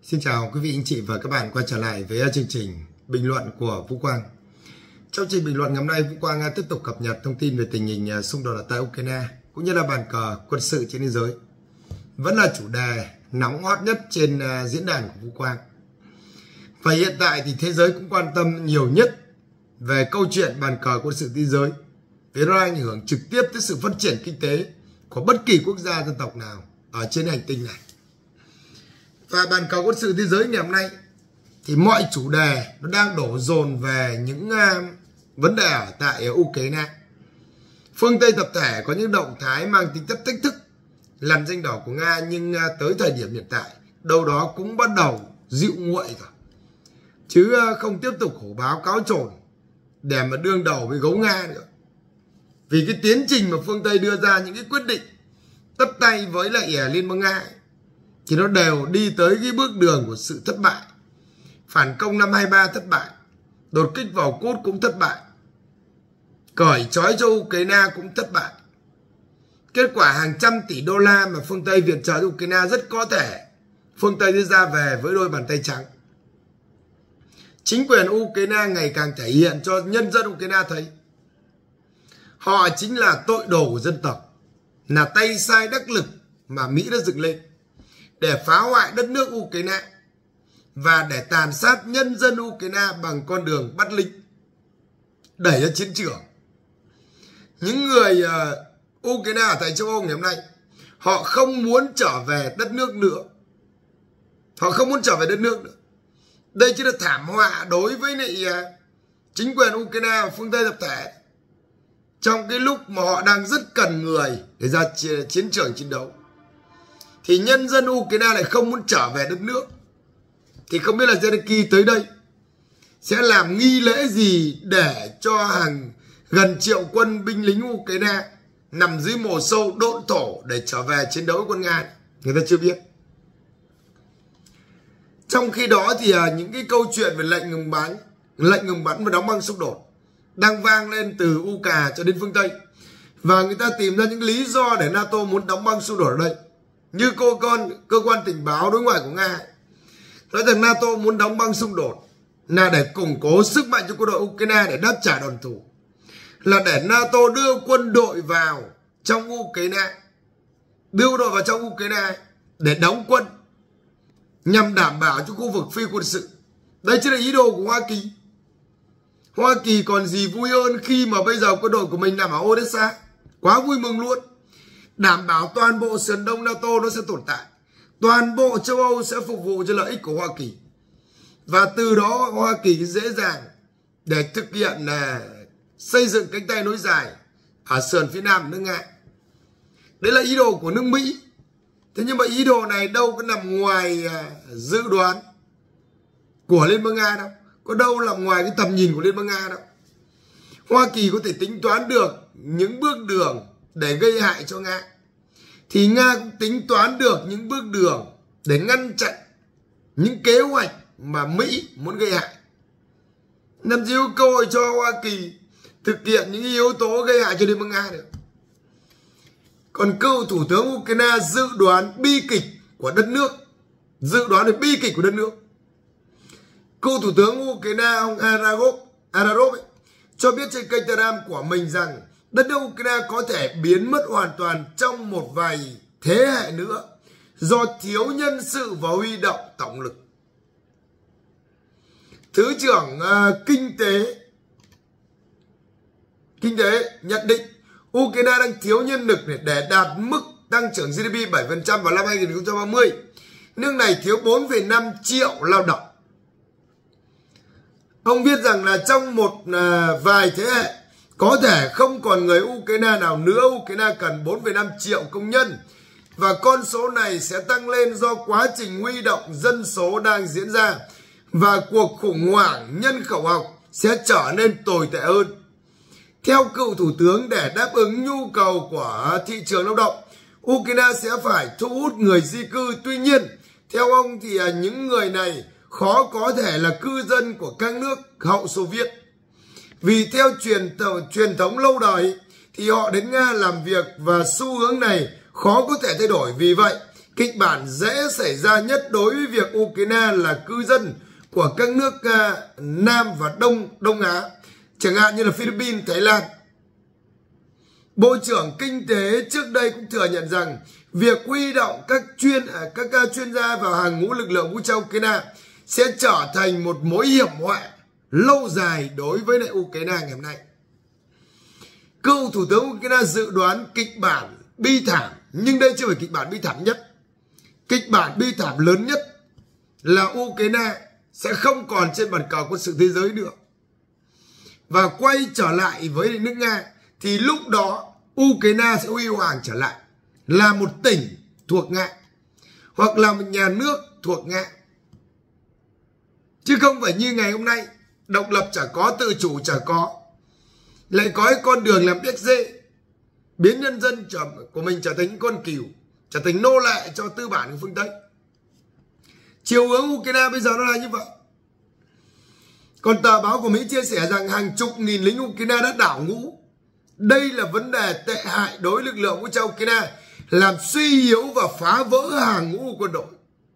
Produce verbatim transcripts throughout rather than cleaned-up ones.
Xin chào quý vị anh chị và các bạn quay trở lại với chương trình bình luận của Vũ Quang. Trong chương trình bình luận ngày hôm nay, Vũ Quang tiếp tục cập nhật thông tin về tình hình xung đột ở tại Ukraine cũng như là bàn cờ quân sự trên thế giới. Vẫn là chủ đề nóng hot nhất trên diễn đàn của Vũ Quang. Và hiện tại thì thế giới cũng quan tâm nhiều nhất về câu chuyện bàn cờ quân sự thế giới, vì nó ảnh hưởng trực tiếp tới sự phát triển kinh tế của bất kỳ quốc gia dân tộc nào ở trên hành tinh này. Và bàn cờ quân sự thế giới ngày hôm nay thì mọi chủ đề nó đang đổ dồn về những uh, vấn đề ở tại Ukraine. Phương Tây tập thể có những động thái mang tính chất thách thức lằn danh đỏ của Nga, nhưng uh, tới thời điểm hiện tại đâu đó cũng bắt đầu dịu nguội rồi, chứ uh, không tiếp tục hổ báo cáo trồn để mà đương đầu với gấu Nga nữa. Vì cái tiến trình mà phương Tây đưa ra những cái quyết định tất tay với lại uh, Liên bang Nga ấy, thì nó đều đi tới cái bước đường của sự thất bại. Phản công năm hai ba thất bại, đột kích vào cốt cũng thất bại, cởi trói cho Ukraine cũng thất bại. Kết quả hàng trăm tỷ đô la mà phương Tây viện trợ cho Ukraine rất có thể phương Tây đưa ra về với đôi bàn tay trắng. Chính quyền Ukraine ngày càng thể hiện cho nhân dân Ukraine thấy họ chính là tội đồ của dân tộc, là tay sai đắc lực mà Mỹ đã dựng lên để phá hoại đất nước Ukraine và để tàn sát nhân dân Ukraine bằng con đường bắt lính đẩy ra chiến trường. Những người uh, Ukraine ở tại châu Âu ngày hôm nay, họ không muốn trở về đất nước nữa. Họ không muốn trở về đất nước nữa. Đây chính là thảm họa đối với lại uh, chính quyền Ukraine và phương Tây tập thể, trong cái lúc mà họ đang rất cần người để ra chiến trường chiến đấu. Thì nhân dân Ukraine lại không muốn trở về đất nước. Thì không biết là Zelensky tới đây sẽ làm nghi lễ gì để cho hàng gần triệu quân binh lính Ukraine nằm dưới mồ sâu độn thổ để trở về chiến đấu với quân Nga. Người ta chưa biết. Trong khi đó thì những cái câu chuyện về lệnh ngừng bắn, lệnh ngừng bắn và đóng băng xung đột đang vang lên từ u ca a cho đến phương Tây. Và người ta tìm ra những lý do để NATO muốn đóng băng xung đột ở đây. Như cô con cơ quan tình báo đối ngoại của Nga nói rằng NATO muốn đóng băng xung đột là để củng cố sức mạnh cho quân đội Ukraine để đáp trả đòn thù, là để NATO đưa quân đội vào trong Ukraine, đưa quân đội vào trong Ukraine để đóng quân nhằm đảm bảo cho khu vực phi quân sự. Đây chính là ý đồ của Hoa Kỳ. Hoa Kỳ còn gì vui hơn khi mà bây giờ quân đội của mình nằm ở Odessa. Quá vui mừng luôn. Đảm bảo toàn bộ sườn đông NATO nó sẽ tồn tại, toàn bộ châu Âu sẽ phục vụ cho lợi ích của Hoa Kỳ, và từ đó Hoa Kỳ dễ dàng để thực hiện là xây dựng cánh tay nối dài ở sườn phía nam nước Nga. Đấy là ý đồ của nước Mỹ. Thế nhưng mà ý đồ này đâu có nằm ngoài dự đoán của Liên bang Nga đâu, có đâu nằm ngoài cái tầm nhìn của Liên bang Nga đâu. Hoa Kỳ có thể tính toán được những bước đường để gây hại cho Nga, thì Nga cũng tính toán được những bước đường để ngăn chặn những kế hoạch mà Mỹ muốn gây hại. Làm gì có cơ hội cho Hoa Kỳ thực hiện những yếu tố gây hại cho Liên bang Nga được. Còn cựu thủ tướng Ukraine dự đoán bi kịch của đất nước, dự đoán được bi kịch của đất nước. Cựu thủ tướng Ukraine ông Ararov, Ararov ấy, cho biết trên kênh Telegram của mình rằng đất nước Ukraine có thể biến mất hoàn toàn trong một vài thế hệ nữa do thiếu nhân sự và huy động tổng lực. Thứ trưởng uh, kinh tế kinh tế nhận định Ukraine đang thiếu nhân lực để đạt mức tăng trưởng giê đê pê bảy phần trăm vào năm hai nghìn không trăm ba mươi. Nước này thiếu bốn phẩy năm triệu lao động. Ông viết rằng là trong một uh, vài thế hệ có thể không còn người Ukraine nào nữa. Ukraine cần bốn phẩy năm triệu công nhân, và con số này sẽ tăng lên do quá trình huy động dân số đang diễn ra, và cuộc khủng hoảng nhân khẩu học sẽ trở nên tồi tệ hơn. Theo cựu thủ tướng, để đáp ứng nhu cầu của thị trường lao động, Ukraine sẽ phải thu hút người di cư. Tuy nhiên, theo ông thì những người này khó có thể là cư dân của các nước hậu Xô Viết. Vì theo truyền, truyền thống lâu đời thì họ đến Nga làm việc, và xu hướng này khó có thể thay đổi. Vì vậy, Kịch bản dễ xảy ra nhất đối với việc Ukraine là cư dân của các nước uh, Nam và Đông Đông Á, chẳng hạn như là Philippines, Thái Lan. Bộ trưởng Kinh tế trước đây cũng thừa nhận rằng việc huy động các chuyên các chuyên gia vào hàng ngũ lực lượng vũ trang Ukraine sẽ trở thành một mối hiểm họa lâu dài đối với lại Ukraine ngày hôm nay. Cựu Thủ tướng Ukraine dự đoán kịch bản bi thảm, nhưng đây chưa phải kịch bản bi thảm nhất. Kịch bản bi thảm lớn nhất là Ukraine sẽ không còn trên bàn cờ quân sự thế giới nữa và quay trở lại với nước Nga, thì lúc đó Ukraine sẽ huy hoàng trở lại là một tỉnh thuộc Nga hoặc là một nhà nước thuộc Nga, chứ không phải như ngày hôm nay độc lập chả có, tự chủ chả có, lại có cái con đường làm biết dê, biến nhân dân của mình trở thành những con cừu, trở thành nô lệ cho tư bản của phương Tây. Chiều hướng Ukraine bây giờ nó là như vậy. Còn tờ báo của Mỹ chia sẻ rằng hàng chục nghìn lính Ukraine đã đảo ngũ. Đây là vấn đề tệ hại đối với lực lượng vũ trang Ukraine, làm suy yếu và phá vỡ hàng ngũ của quân đội.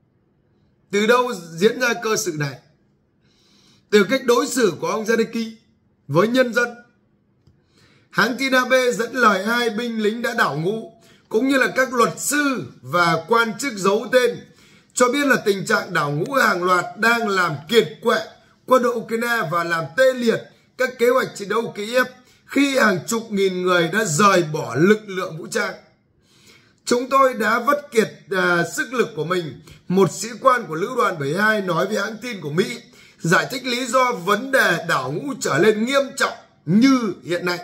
Từ đâu diễn ra cơ sự này? Từ cách đối xử của ông Zelensky với nhân dân. Hãng tin a bê dẫn lời hai binh lính đã đảo ngũ, cũng như là các luật sư và quan chức giấu tên, cho biết là tình trạng đảo ngũ hàng loạt đang làm kiệt quệ quân đội Ukraine và làm tê liệt các kế hoạch chiến đấu của Kiev khi hàng chục nghìn người đã rời bỏ lực lượng vũ trang. Chúng tôi đã vất kiệt uh, sức lực của mình, một sĩ quan của lữ đoàn bảy mươi hai nói với hãng tin của Mỹ, giải thích lý do vấn đề đảo ngũ trở lên nghiêm trọng như hiện nay.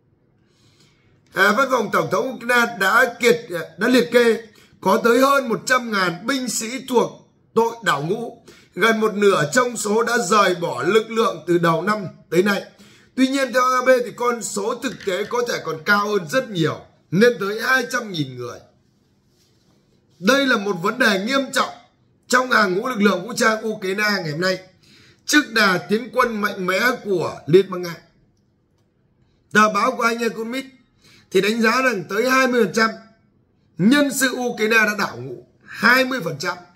À, văn phòng Tổng thống Ukraine đã kiệt đã liệt kê có tới hơn một trăm nghìn binh sĩ thuộc tội đảo ngũ, gần một nửa trong số đã rời bỏ lực lượng từ đầu năm tới nay. Tuy nhiên theo a bê thì con số thực tế có thể còn cao hơn rất nhiều, lên tới hai trăm nghìn người. Đây là một vấn đề nghiêm trọng trong hàng ngũ lực lượng vũ trang Ukraine ngày hôm nay, trước đà tiến quân mạnh mẽ của Liên bang Nga. Tờ báo của anh Economist thì đánh giá rằng tới hai mươi phần trăm nhân sự Ukraine đã đảo ngũ, hai mươi phần trăm.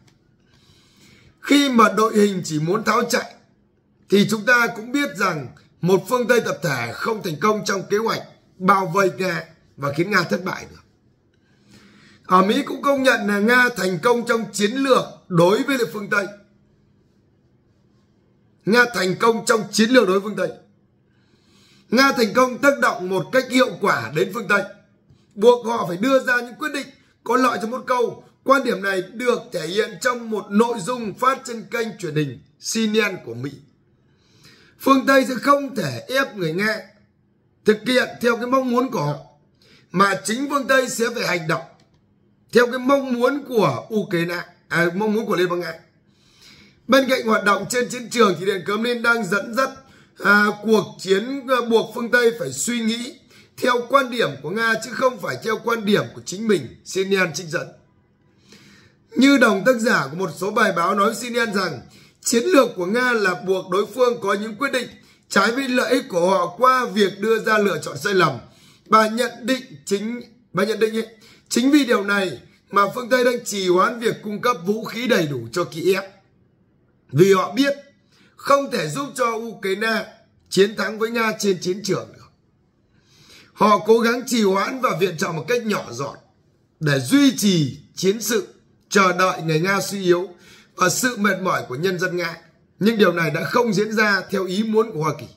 Khi mà đội hình chỉ muốn tháo chạy thì chúng ta cũng biết rằng một phương Tây tập thể không thành công trong kế hoạch bao vây Nga và khiến Nga thất bại được. Ở Mỹ cũng công nhận là Nga thành công trong chiến lược đối với phương Tây. Nga thành công trong chiến lược đối với phương Tây. Nga thành công tác động một cách hiệu quả đến phương Tây, buộc họ phải đưa ra những quyết định có lợi cho một câu. Quan điểm này được thể hiện trong một nội dung phát trên kênh truyền hình C N N của Mỹ. Phương Tây sẽ không thể ép người Nga thực hiện theo cái mong muốn của họ, mà chính phương Tây sẽ phải hành động theo cái mong muốn của Ukraine, à, mong muốn của Liên bang Nga. Bên cạnh hoạt động trên chiến trường thì Điện Kremlin đang dẫn dắt à, cuộc chiến à, buộc phương Tây phải suy nghĩ theo quan điểm của Nga chứ không phải theo quan điểm của chính mình, C N N trích dẫn. Như đồng tác giả của một số bài báo nói C N N rằng chiến lược của Nga là buộc đối phương có những quyết định trái với lợi ích của họ qua việc đưa ra lựa chọn sai lầm. Bà nhận định chính bà nhận định ấy, chính vì điều này mà phương Tây đang trì hoãn việc cung cấp vũ khí đầy đủ cho Kiev, vì họ biết không thể giúp cho Ukraine chiến thắng với Nga trên chiến trường được. Họ cố gắng trì hoãn và viện trợ một cách nhỏ giọt để duy trì chiến sự, chờ đợi người Nga suy yếu và sự mệt mỏi của nhân dân Nga. Nhưng điều này đã không diễn ra theo ý muốn của Hoa Kỳ.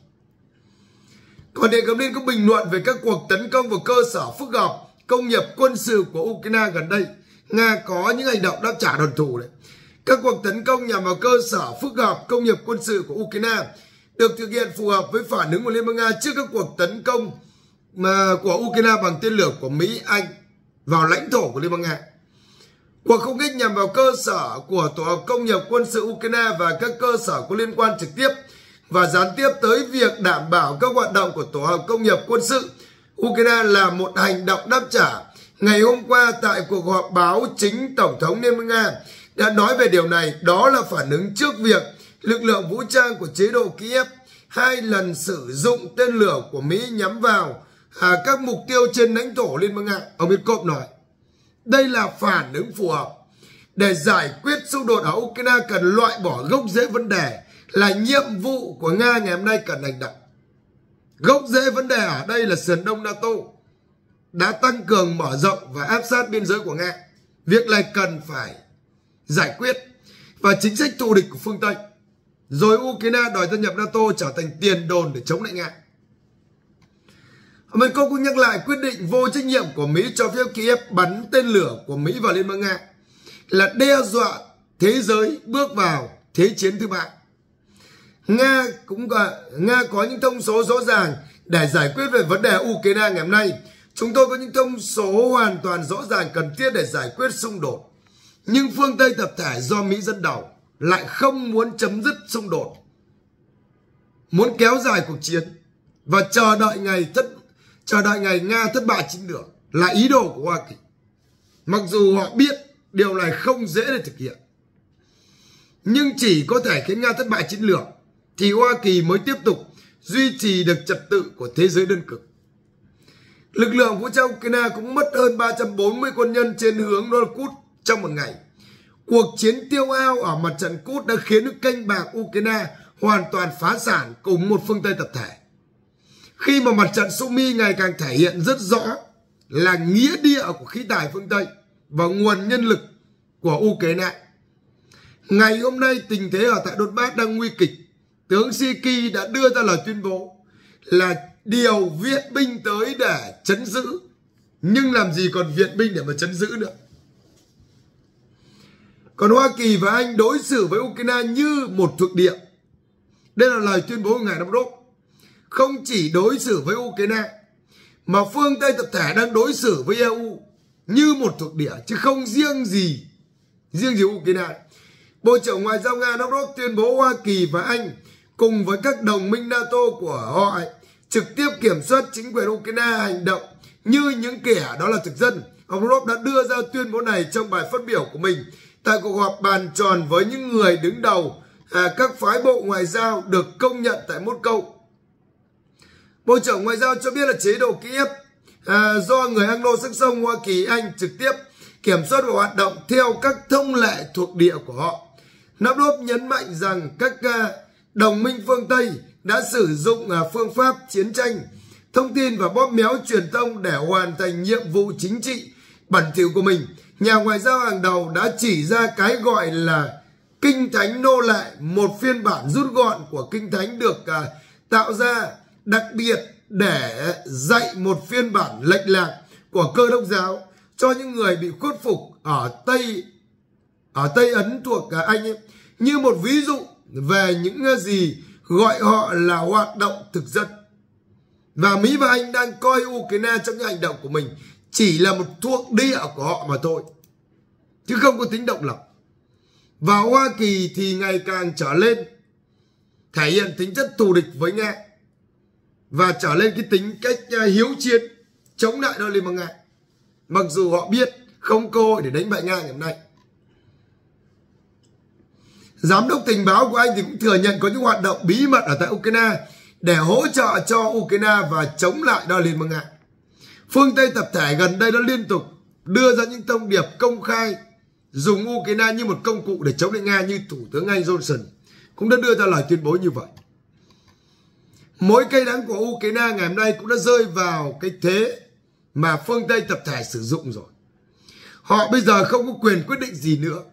Còn Điện Kremlin cũng bình luận về các cuộc tấn công vào cơ sở phức hợp công nghiệp quân sự của Ukraine gần đây. Nga có những hành động đáp trả đòn thù đấy. Các cuộc tấn công nhằm vào cơ sở phức hợp công nghiệp quân sự của Ukraine được thực hiện phù hợp với phản ứng của Liên bang Nga trước các cuộc tấn công mà của Ukraine bằng tên lửa của Mỹ, Anh vào lãnh thổ của Liên bang Nga. Cuộc không kích nhằm vào cơ sở của tổ hợp công nghiệp quân sự Ukraine và các cơ sở có liên quan trực tiếp và gián tiếp tới việc đảm bảo các hoạt động của tổ hợp công nghiệp quân sự Ukraine là một hành động đáp trả. Ngày hôm qua tại cuộc họp báo, chính Tổng thống Liên bang Nga đã nói về điều này, đó là phản ứng trước việc lực lượng vũ trang của chế độ Kiev hai lần sử dụng tên lửa của Mỹ nhắm vào à, các mục tiêu trên lãnh thổ Liên bang Nga. Ông Peskov nói đây là phản ứng phù hợp để giải quyết xung đột ở Ukraine cần loại bỏ gốc rễ vấn đề, là nhiệm vụ của Nga ngày hôm nay cần hành động. Gốc rễ vấn đề ở đây là sườn đông NATO đã tăng cường mở rộng và áp sát biên giới của Nga. Việc này cần phải giải quyết. Và chính sách thù địch của phương Tây, rồi Ukraine đòi gia nhập NATO trở thành tiền đồn để chống lại Nga. Mình cũng nhắc lại quyết định vô trách nhiệm của Mỹ cho phép Kiev bắn tên lửa của Mỹ vào Liên bang Nga là đe dọa thế giới bước vào thế chiến thứ ba. Nga cũng Nga có những thông số rõ ràng để giải quyết về vấn đề Ukraine ngày hôm nay. Chúng tôi có những thông số hoàn toàn rõ ràng cần thiết để giải quyết xung đột. Nhưng phương Tây tập thể do Mỹ dẫn đầu lại không muốn chấm dứt xung đột, muốn kéo dài cuộc chiến và chờ đợi ngày thất chờ đợi ngày Nga thất bại chiến lược là ý đồ của Hoa Kỳ. Mặc dù họ biết điều này không dễ để thực hiện, nhưng chỉ có thể khiến Nga thất bại chiến lược thì Hoa Kỳ mới tiếp tục duy trì được trật tự của thế giới đơn cực. Lực lượng vũ trang Ukraine cũng mất hơn ba trăm bốn mươi quân nhân trên hướng Donetsk trong một ngày. Cuộc chiến tiêu hao ở mặt trận Kut đã khiến nước canh bạc Ukraine hoàn toàn phá sản cùng một phương Tây tập thể. Khi mà mặt trận Sumy ngày càng thể hiện rất rõ là nghĩa địa của khí tài phương Tây và nguồn nhân lực của Ukraine. Ngày hôm nay tình thế ở tại Donbass đang nguy kịch. Tướng Siki đã đưa ra lời tuyên bố là điều viện binh tới để trấn giữ, nhưng làm gì còn viện binh để mà trấn giữ nữa. Còn Hoa Kỳ và Anh đối xử với Ukraine như một thuộc địa. Đây là lời tuyên bố của ngài Lavrov. Không chỉ đối xử với Ukraine mà phương Tây tập thể đang đối xử với e u như một thuộc địa, chứ không riêng gì riêng gì Ukraine. Bộ trưởng Ngoại giao Nga Lavrov tuyên bố Hoa Kỳ và Anh cùng với các đồng minh NATO của họ trực tiếp kiểm soát chính quyền Ukraine hành động như những kẻ đó là thực dân. Ông Lavrov đã đưa ra tuyên bố này trong bài phát biểu của mình tại cuộc họp bàn tròn với những người đứng đầu à, các phái bộ ngoại giao được công nhận tại Moscow. Bộ trưởng Ngoại giao cho biết là chế độ Kiev à, do người Anglo-Saxon Hoa Kỳ Anh trực tiếp kiểm soát và hoạt động theo các thông lệ thuộc địa của họ. Lavrov nhấn mạnh rằng các à, đồng minh phương Tây đã sử dụng à, phương pháp chiến tranh, thông tin và bóp méo truyền thông để hoàn thành nhiệm vụ chính trị bẩn thỉu của mình. Nhà ngoại giao hàng đầu đã chỉ ra cái gọi là Kinh Thánh nô lệ, một phiên bản rút gọn của Kinh Thánh được à, tạo ra đặc biệt để dạy một phiên bản lệch lạc của Cơ đốc giáo cho những người bị khuất phục ở Tây ở Tây Ấn thuộc à, Anh ấy, như một ví dụ về những gì gọi họ là hoạt động thực dân. Và Mỹ và Anh đang coi Ukraine trong những hành động của mình chỉ là một thuộc địa của họ mà thôi, chứ không có tính động lập. Và Hoa Kỳ thì ngày càng trở lên thể hiện tính chất thù địch với Nga và trở lên cái tính cách hiếu chiến chống lại đội Liên bang Nga, mặc dù họ biết không cơ hội để đánh bại Nga ngày hôm nay. Giám đốc tình báo của Anh thì cũng thừa nhận có những hoạt động bí mật ở tại Ukraine để hỗ trợ cho Ukraine và chống lại đội Liên bang Nga. Phương Tây tập thể gần đây đã liên tục đưa ra những thông điệp công khai dùng Ukraine như một công cụ để chống lại Nga, như Thủ tướng Anh Johnson cũng đã đưa ra lời tuyên bố như vậy. Mối cay đắng của Ukraine ngày hôm nay cũng đã rơi vào cái thế mà phương Tây tập thể sử dụng rồi. Họ bây giờ không có quyền quyết định gì nữa.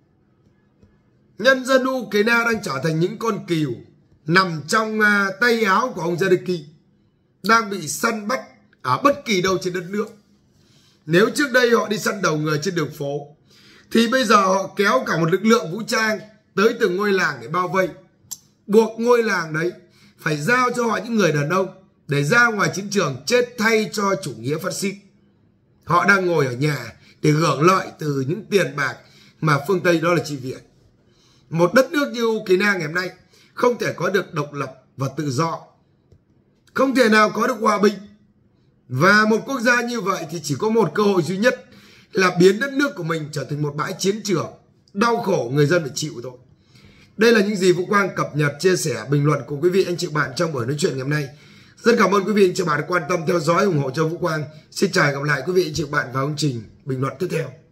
Nhân dân Ukraine đang trở thành những con cừu nằm trong tay áo của ông Zelensky, đang bị săn bắt ở bất kỳ đâu trên đất nước. Nếu trước đây họ đi săn đầu người trên đường phố, thì bây giờ họ kéo cả một lực lượng vũ trang tới từng ngôi làng để bao vây, buộc ngôi làng đấy phải giao cho họ những người đàn ông để ra ngoài chiến trường chết thay cho chủ nghĩa phát xít. Họ đang ngồi ở nhà để hưởng lợi từ những tiền bạc mà phương Tây đó là chi viện. Một đất nước như Ukraine ngày hôm nay không thể có được độc lập và tự do, không thể nào có được hòa bình. Và một quốc gia như vậy thì chỉ có một cơ hội duy nhất là biến đất nước của mình trở thành một bãi chiến trường, đau khổ người dân phải chịu thôi. Đây là những gì Vũ Quang cập nhật, chia sẻ, bình luận cùng quý vị anh chị bạn trong buổi nói chuyện ngày hôm nay. Rất cảm ơn quý vị anh chị bạn đã quan tâm theo dõi, ủng hộ cho Vũ Quang. Xin chào, gặp lại quý vị anh chị bạn vào chương trình bình luận tiếp theo.